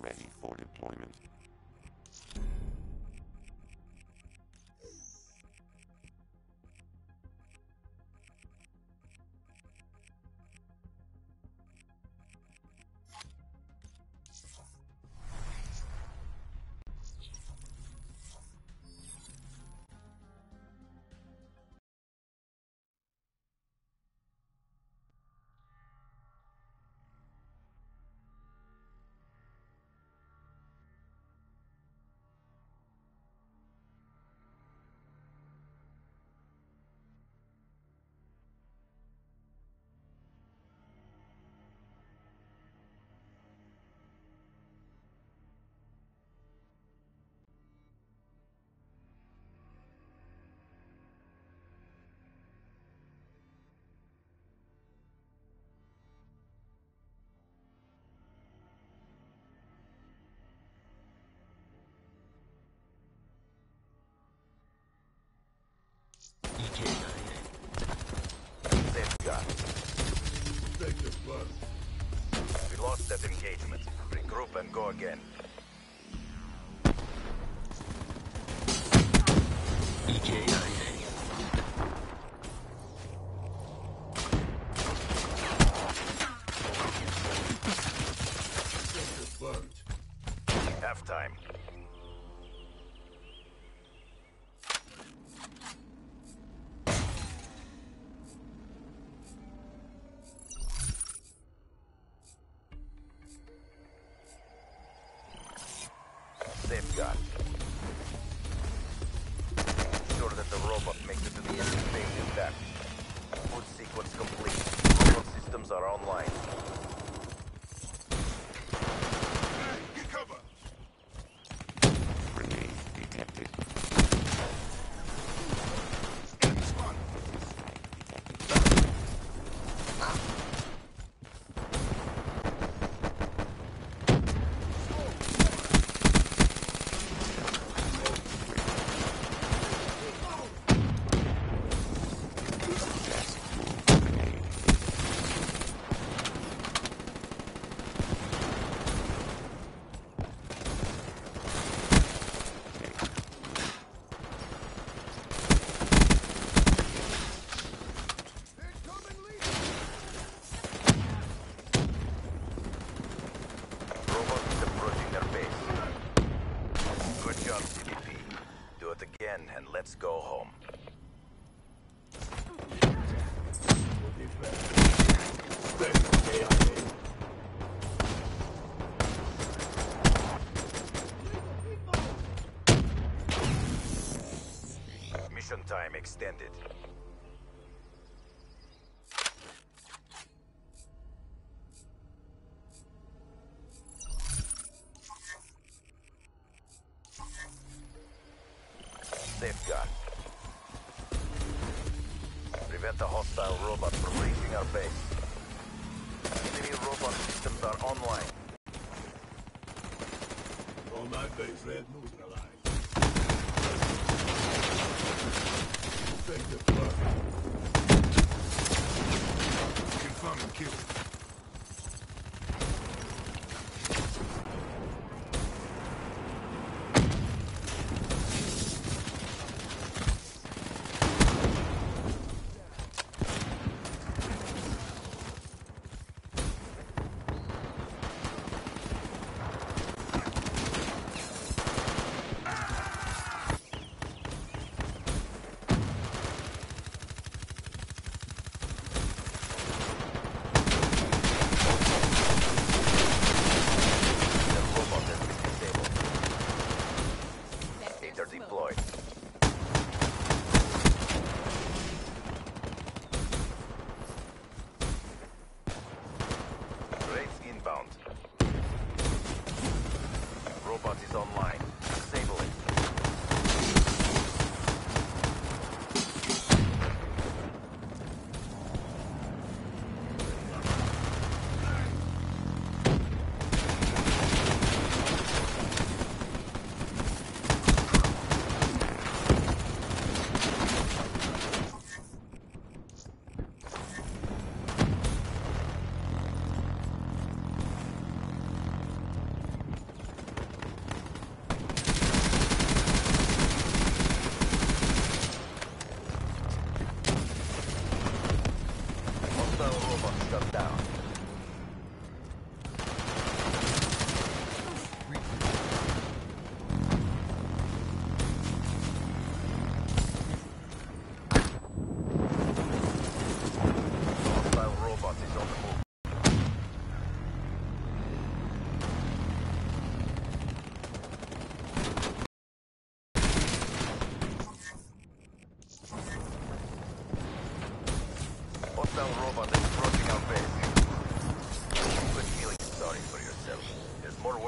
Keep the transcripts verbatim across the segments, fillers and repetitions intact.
ready for deployment. Safeguard. We lost that engagement. Regroup and go again. Half time. Safeguard. Ensure that the robot makes it to the enemy base intact. Boot sequence complete. Robot systems are online. Get cover! Grenade detected. Enemy spotted. Robot is approaching their base. Good job, C D P. Do it again and let's go home. Mission time extended. Safeguard. Prevent the hostile robot from reaching our base. Enemy robot systems are online. On my base, red neutralized. Take the blood. Confirm and kill.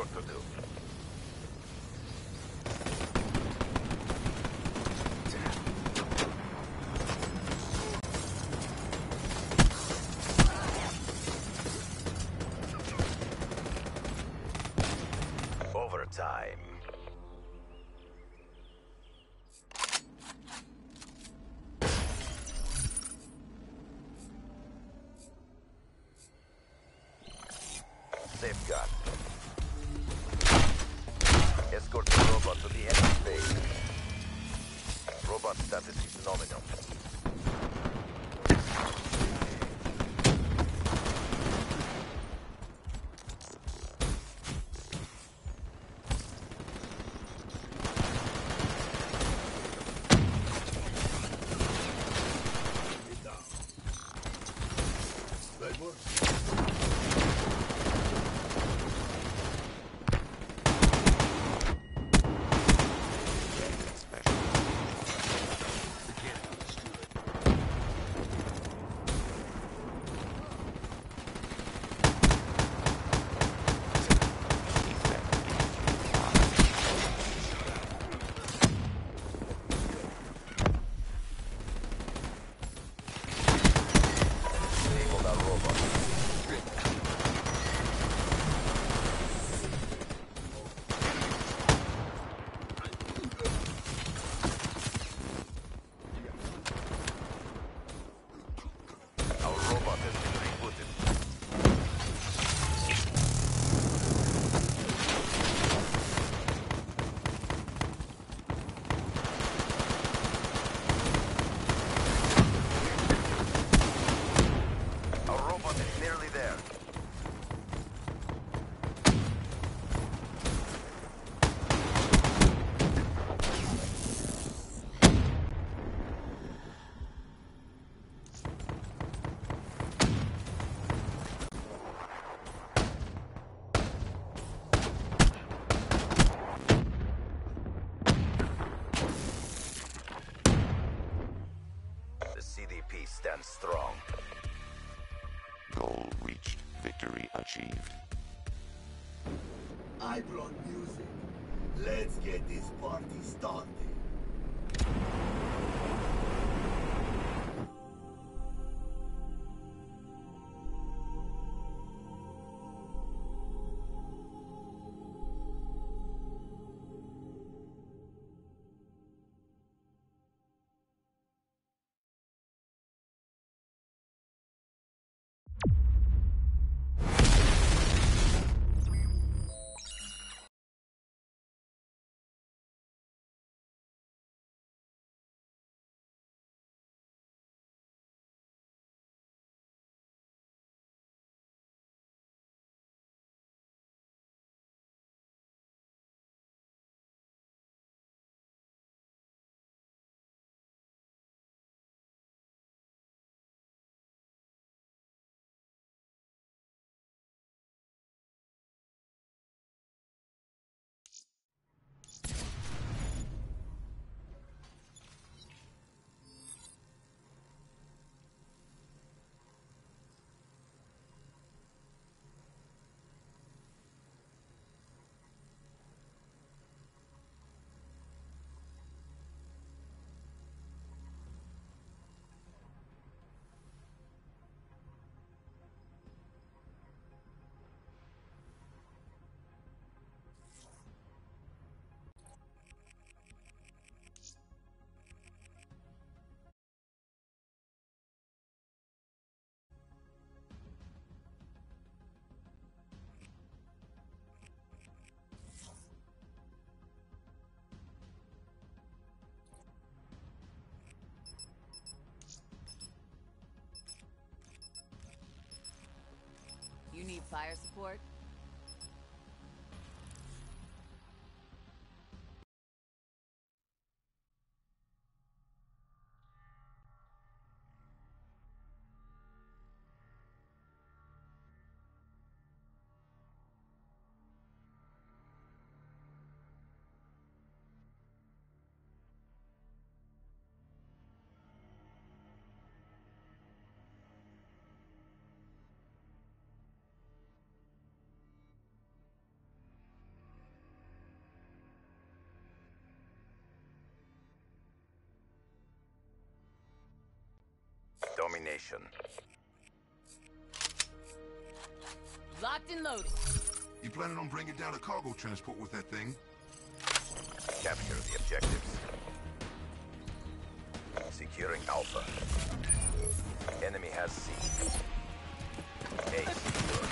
work to do. Overtime. Safeguard. Escort the robot to the enemy base. Robot status is nominal. Get down. That works. Disabled our robot. Our robot has been rebooted. Our robot is nearly there. The C D P stands strong. Goal reached. Victory achieved. I brought music. Let's get this party started. You need fire support? domination. Locked and loaded. You planning on bringing down a cargo transport with that thing? Capture the objectives. Securing Alpha. Enemy has C. A secure.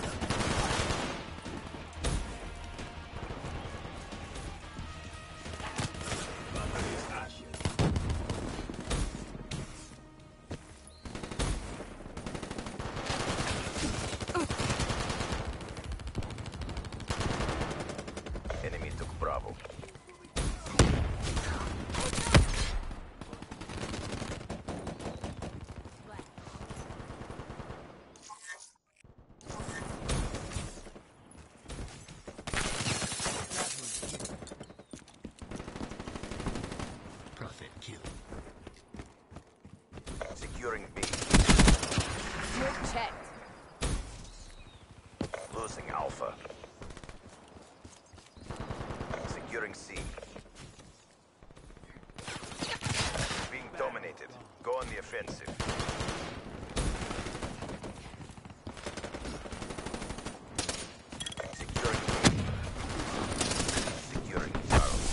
Enemy took Bravo. Prophet kill. Securing B. You're checked. Losing Alpha. Securing C. Being dominated. Go on the offensive. Securing B. Securing Charles.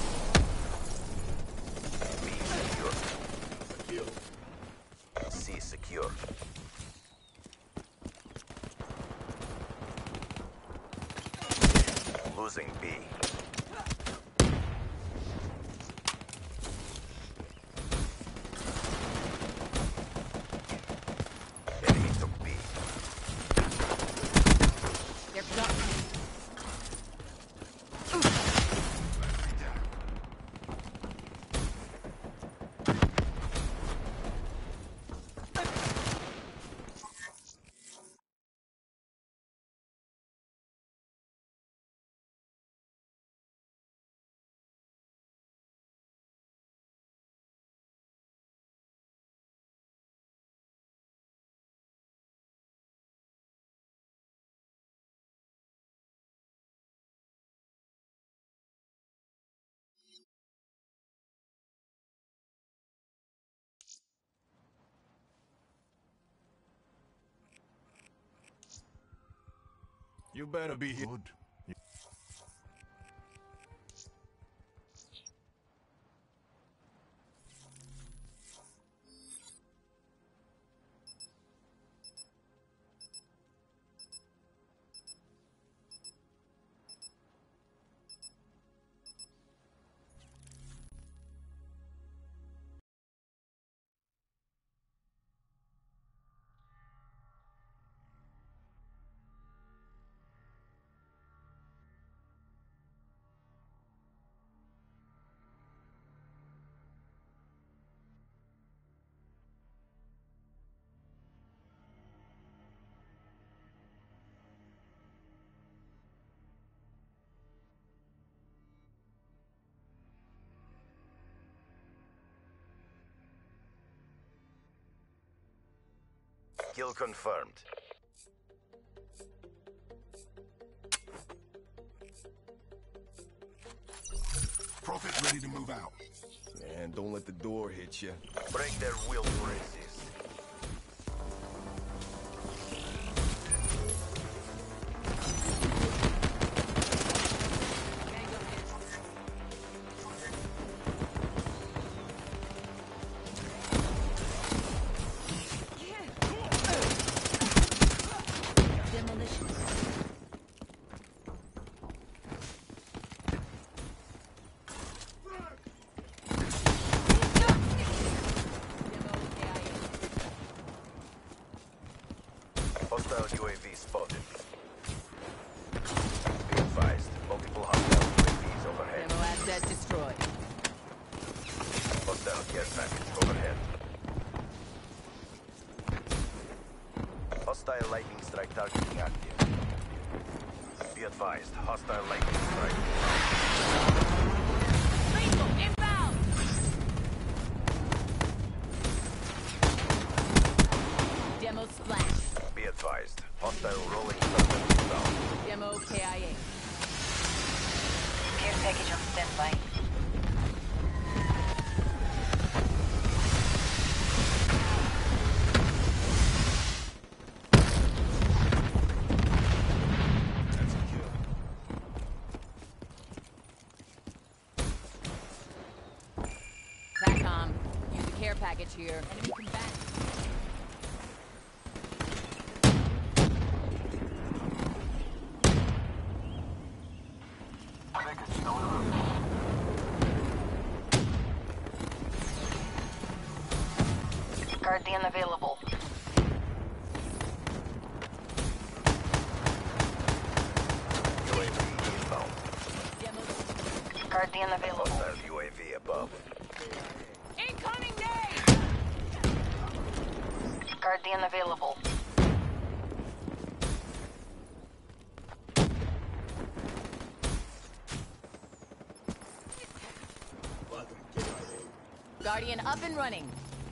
B secure. C secure. Losing B. Enemy took B. They're blocked. You better be good. Kill confirmed. Prophet ready to move out. Man, don't let the door hit you. Break their will to resist. Demolition. Hostile U A V spotted. Be advised, multiple hostile U A Vs overhead. Demo asset destroyed. Hostile care package overhead. Hostile lightning strike targeting active. Be advised, hostile lightning strike. Lethal inbound. Demo splash. Be advised, hostile rolling thunder inbound. Demo K I A. Care package on standby. package here. Enemy combatant. Guardian available. U A V inbound. Demo. Guardian available. Hostile U A V above. Incoming nade! Guardian available. Guardian up and running.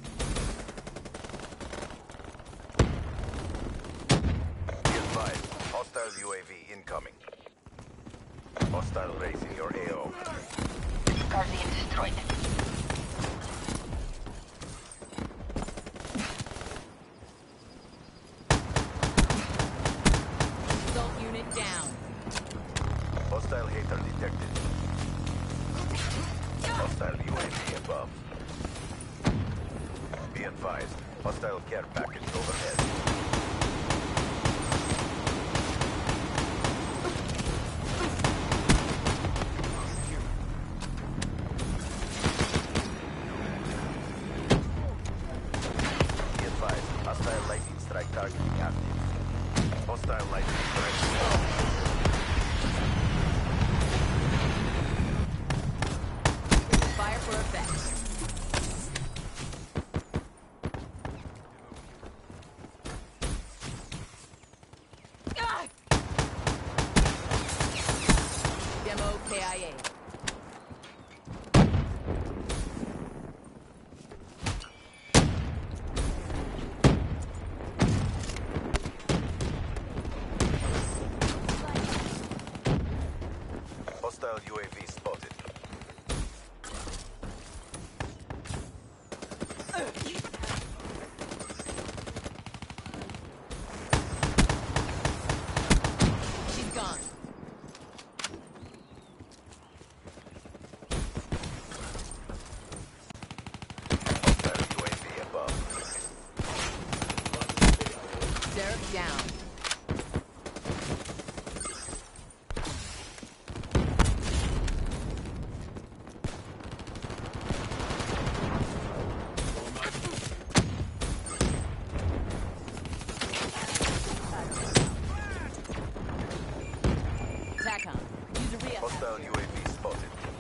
Be advised, hostile U A V incoming. Hostile raising your A O. Guardian destroyed. Assault unit down. Hostile hater detected. Hostile U A V above. Be advised, hostile care package overhead. Be advised, hostile lightning strike targeting active. Hostile lightning strike. Fire for effect. Ah! Demo K I A. Hostile U A V spotted. She's gone. Hostile U A V above. Derek down. TACOM. Use a rehab. Hostile U A V spotted.